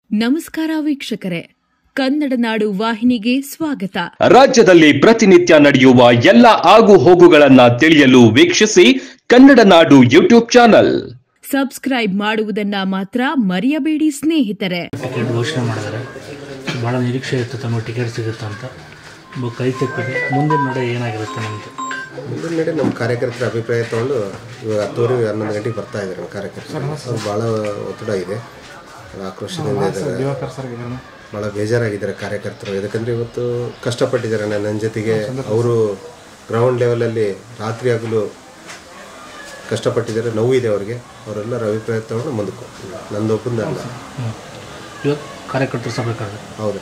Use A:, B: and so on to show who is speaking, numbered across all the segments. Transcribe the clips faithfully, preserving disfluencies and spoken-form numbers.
A: ನಮಸ್ಕಾರ ವೀಕ್ಷಕರೇ, ಕನ್ನಡ ನಾಡು ವಾಹಿನಿಗೆ ಸ್ವಾಗತ.
B: ರಾಜ್ಯದಲ್ಲಿ ಪ್ರತಿನಿತ್ಯ ನಡೆಯುವ ಎಲ್ಲ ಆಗು ಹೋಗುಗಳನ್ನ ತಿಳಿಯಲು ವೀಕ್ಷಿಸಿ ಕನ್ನಡ ನಾಡು ಯೂಟ್ಯೂಬ್ ಚಾನಲ್.
A: ಸಬ್ಸ್ಕ್ರೈಬ್ ಮಾಡುವುದನ್ನ ಮಾತ್ರ ಮರೆಯಬೇಡಿ ಸ್ನೇಹಿತರೆ.
C: ಟಿಕೆಟ್ ಘೋಷಣೆ ಮಾಡಿದ್ದಾರೆ. ಭಾಳ ನಿರೀಕ್ಷೆ ಇತ್ತು ತಮಗೆ ಟಿಕೆಟ್ ಸಿಗುತ್ತೆ ಅಂತ. ಕೈ ತಪ್ಪಿದೆ. ಮುಂದಿನ ನಡೆ ಏನಾಗಿರುತ್ತೆ ನಮ್ಮದು?
D: ಮುಂದಿನ ನಡೆ ನಮ್ಮ ಕಾರ್ಯಕರ್ತರ ಅಭಿಪ್ರಾಯ ತೊಗೊಂಡು ಇವಾಗ ಹತ್ತುವರೆ ಹನ್ನೊಂದು ಗಂಟೆಗೆ ಬರ್ತಾ ಇದ್ದಾರೆ ನಮ್ಮ ಕಾರ್ಯಕರ್ತರು. ಭಾಳ ಒತ್ತಡ ಇದೆ, ಆಕ್ರೋಶದಿಂದ ಇದ್ದಾರೆ, ಭಾಳ ಬೇಜಾರಾಗಿದ್ದಾರೆ ಕಾರ್ಯಕರ್ತರು. ಯಾಕಂದರೆ ಇವತ್ತು ಕಷ್ಟಪಟ್ಟಿದ್ದಾರೆ ನನ್ನ ಜೊತೆಗೆ. ಅವರು ಗ್ರೌಂಡ್ ಲೆವೆಲಲ್ಲಿ ರಾತ್ರಿ ಆಗಲು ಕಷ್ಟಪಟ್ಟಿದ್ದಾರೆ, ನೋವಿದೆ ಅವರಿಗೆ. ಅವರೆಲ್ಲರ ಅಭಿಪ್ರಾಯ ತಗೊಂಡು ಮುಂದಕ್ಕೆ ನಂದು ಒಪ್ಪಂದ ಅಲ್ಲ.
C: ಇವತ್ತು ಕಾರ್ಯಕರ್ತರು ಸಭೆ ಕರೆದು
D: ಹೌದು.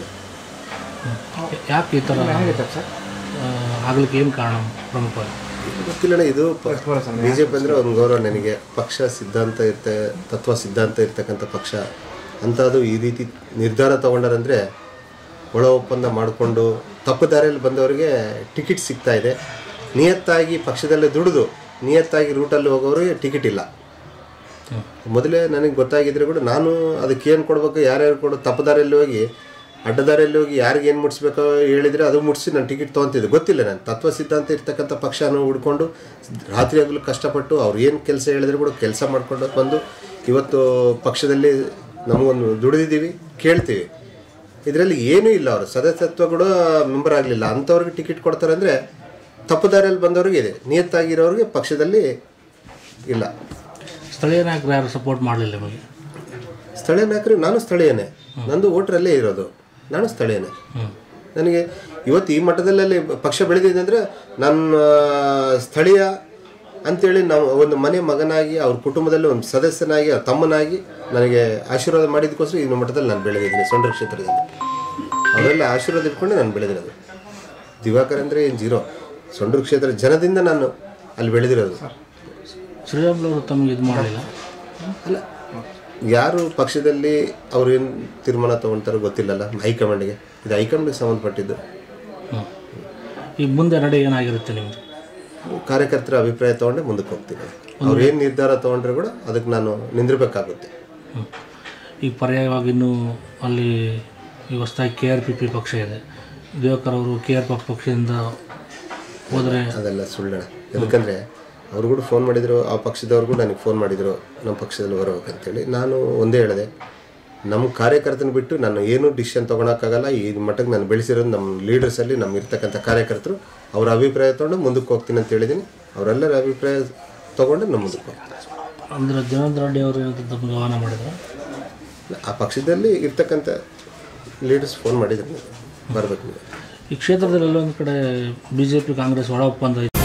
C: ಯಾಕೆ ಈ ಥರ ಆಗ್ಲಿಕ್ಕೆ ಏನು ಕಾರಣ ಪ್ರಮುಖವಾಗಿ
D: ಗೊತ್ತಿಲ್ಲ. ಇದು ಬಿ ಜೆ ಪಿ ಅಂದರೆ ಒಂದು ಗೌರವ ನನಗೆ. ಪಕ್ಷ ಸಿದ್ಧಾಂತ ಇರ್ತೆ ತತ್ವ ಸಿದ್ಧಾಂತ ಇರ್ತಕ್ಕಂಥ ಪಕ್ಷ ಅಂಥದ್ದು ಈ ರೀತಿ ನಿರ್ಧಾರ ತೊಗೊಂಡಾರಂದರೆ ಒಳ ಒಪ್ಪಂದ ಮಾಡಿಕೊಂಡು ತಪ್ಪು ದಾರಿಯಲ್ಲಿ ಬಂದವರಿಗೆ ಟಿಕೆಟ್ ಸಿಗ್ತಾ ಇದೆ. ನಿಯತ್ತಾಗಿ ಪಕ್ಷದಲ್ಲೇ ದುಡಿದು ನಿಯತ್ತಾಗಿ ರೂಟಲ್ಲಿ ಹೋಗೋರಿಗೆ ಟಿಕೆಟ್ ಇಲ್ಲ. ಮೊದಲೇ ನನಗೆ ಗೊತ್ತಾಗಿದ್ರೆ ಕೂಡ ನಾನು ಅದಕ್ಕೆ ಏನು ಕೊಡಬೇಕು, ಯಾರ್ಯಾರು ಕೊಡೋ ತಪ್ಪು ದಾರಿಯಲ್ಲಿ ಹೋಗಿ ಅಡ್ಡದಾರಿಯಲ್ಲಿ ಹೋಗಿ ಯಾರಿಗೆ ಏನು ಮುಟ್ಸ್ಬೇಕೋ ಹೇಳಿದರೆ ಅದು ಮುಟ್ಸಿ ನಾನು ಟಿಕೆಟ್ ತೊಗೊತಿದ್ದೆ. ಗೊತ್ತಿಲ್ಲ, ನಾನು ತತ್ವ ಸಿದ್ಧಾಂತ ಇರ್ತಕ್ಕಂಥ ಪಕ್ಷನ ಹುಡ್ಕೊಂಡು ರಾತ್ರಿ ಆಗಲು ಕಷ್ಟಪಟ್ಟು ಅವ್ರು ಏನು ಕೆಲಸ ಹೇಳಿದ್ರು ಕೂಡ ಕೆಲಸ ಮಾಡಿಕೊಂಡು ಬಂದು ಇವತ್ತು ಪಕ್ಷದಲ್ಲಿ ನಮಗೊಂದು ದುಡಿದಿದ್ದೀವಿ, ಕೇಳ್ತೀವಿ. ಇದರಲ್ಲಿ ಏನೂ ಇಲ್ಲ. ಅವರು ಸದಸ್ಯತ್ವ ಕೂಡ ಮೆಂಬರ್ ಆಗಲಿಲ್ಲ ಅಂಥವ್ರಿಗೆ ಟಿಕೆಟ್ ಕೊಡ್ತಾರೆ ಅಂದರೆ ತಪ್ಪು ದಾರಿಯಲ್ಲಿ ಬಂದವ್ರಿಗೆ ಇದೆ, ನಿಯತ್ತಾಗಿರೋರಿಗೆ ಪಕ್ಷದಲ್ಲಿ ಇಲ್ಲ.
C: ಸ್ಥಳೀಯ ನಾಯಕರು ಯಾರು ಸಪೋರ್ಟ್ ಮಾಡಲಿಲ್ಲ ನಿಮಗೆ?
D: ಸ್ಥಳೀಯ ನಾಯಕರು ನಾನು ಸ್ಥಳೀಯನೇ, ನಂದು ವೋಟ್ರಲ್ಲೇ ಇರೋದು, ನಾನು ಸ್ಥಳೀಯನೇ. ನನಗೆ ಇವತ್ತು ಈ ಮಟ್ಟದಲ್ಲಿ ಪಕ್ಷ ಬೆಳೆದಿದೆ ಅಂದರೆ ನನ್ನ ಸ್ಥಳೀಯ ಅಂಥೇಳಿ ನಾವು ಒಂದು ಮನೆ ಮಗನಾಗಿ ಅವ್ರ ಕುಟುಂಬದಲ್ಲಿ ಒಂದು ಸದಸ್ಯನಾಗಿ ಅವ್ರ ತಮ್ಮನಾಗಿ ನನಗೆ ಆಶೀರ್ವಾದ ಮಾಡಿದ್ದಕ್ಕೋಸ್ಕರ ಈ ಮಟ್ಟದಲ್ಲಿ ನಾನು ಬೆಳೆದಿದ್ದೀನಿ ಸೊಂಡ್ರ ಕ್ಷೇತ್ರದಲ್ಲಿ. ಅವರೆಲ್ಲ ಆಶೀರ್ವಾದ ಇಟ್ಕೊಂಡು ನಾನು ಬೆಳೆದಿರೋದು. ದಿವಾಕರ್ ಅಂದರೆ ಏನು ಜೀರೋ, ಸೊಂಡ್ರ ಕ್ಷೇತ್ರ ಜನದಿಂದ ನಾನು ಅಲ್ಲಿ ಬೆಳೆದಿರೋದು.
C: ಶ್ರೀರಾಮ್ಲವರು ತಮಗೆ ಇದು ಮಾಡಲಿಲ್ಲ
D: ಅಲ್ಲ, ಯಾರು ಪಕ್ಷದಲ್ಲಿ ಅವ್ರು ಏನು ತೀರ್ಮಾನ ತೊಗೊಳ್ತಾರೋ ಗೊತ್ತಿಲ್ಲಲ್ಲ ಹೈಕಮಾಂಡ್ಗೆ. ಇದು ಹೈಕಮಾಂಡ್ಗೆ ಸಂಬಂಧಪಟ್ಟಿದ್ದು.
C: ಈಗ ಮುಂದೆ ನಡೆ ಏನಾಗಿರುತ್ತೆ ನಿಮಗೆ?
D: ಕಾರ್ಯಕರ್ತರ ಅಭಿಪ್ರಾಯ ತೊಗೊಂಡೆ ಮುಂದಕ್ಕೆ ಹೋಗ್ತೀನಿ. ಅವ್ರು ಏನು ನಿರ್ಧಾರ ತೊಗೊಂಡ್ರೆ ಕೂಡ ಅದಕ್ಕೆ ನಾನು ನಿಂದಿರಬೇಕಾಗುತ್ತೆ.
C: ಈಗ ಪರ್ಯಾಯವಾಗಿ ಇನ್ನೂ ಅಲ್ಲಿ ಈ ಹೊಸದಾಗಿ ಕೆ ಆರ್ ಪಿ ಪಿ ಪಕ್ಷ ಇದೆ. ದಿವಾಕರ್ ಅವರು ಕೆ ಆರ್ ಪಿ ಪಕ್ಷದಿಂದ ಹೋದರೆ
D: ಅದೆಲ್ಲ ಸುಳ್ಳಣ. ಯಾಕಂದರೆ ಅವ್ರು ಕೂಡ ಫೋನ್ ಮಾಡಿದರು, ಆ ಪಕ್ಷದವ್ರಿಗೂ ನನಗೆ ಫೋನ್ ಮಾಡಿದರು ನಮ್ಮ ಪಕ್ಷದಲ್ಲಿ ಬರಬೇಕಂತೇಳಿ. ನಾನು ಒಂದೇ ಹೇಳಿದೆ, ನಮ್ಮ ಕಾರ್ಯಕರ್ತನ ಬಿಟ್ಟು ನಾನು ಏನೂ ಡಿಸಿಷನ್ ತೊಗೊಳಕ್ಕಾಗಲ್ಲ. ಈ ಮಟ್ಟಕ್ಕೆ ನಾನು ಬೆಳೆಸಿರೋದು ನಮ್ಮ ಲೀಡರ್ಸಲ್ಲಿ ನಮ್ಮ ಇರ್ತಕ್ಕಂಥ ಕಾರ್ಯಕರ್ತರು. ಅವರ ಅಭಿಪ್ರಾಯ ತೊಗೊಂಡು ಮುಂದಕ್ಕೆ ಹೋಗ್ತೀನಿ ಅಂತ ಹೇಳಿದ್ದೀನಿ. ಅವರೆಲ್ಲರ ಅಭಿಪ್ರಾಯ ತೊಗೊಂಡು ನಮ್ಮ ಮುಂದಕ್ಕೆ ಹೋಗ್ತೀನಿ.
C: ಅಂದರೆ ಜನಾರ್ದನ್ ರೆಡ್ಡಿ ಅವರು ತಮಗೆ ಆಹ್ವಾನ ಮಾಡಿದ್ರು.
D: ಆ ಪಕ್ಷದಲ್ಲಿ ಇರ್ತಕ್ಕಂಥ ಲೀಡರ್ಸ್ ಫೋನ್ ಮಾಡಿದ್ರು ಬರಬೇಕು.
C: ಈ ಕ್ಷೇತ್ರದಲ್ಲಿ ಎಲ್ಲೊಂದು ಕಡೆ ಬಿ ಜೆ ಪಿ ಕಾಂಗ್ರೆಸ್ ಒಳ ಒಪ್ಪಂದ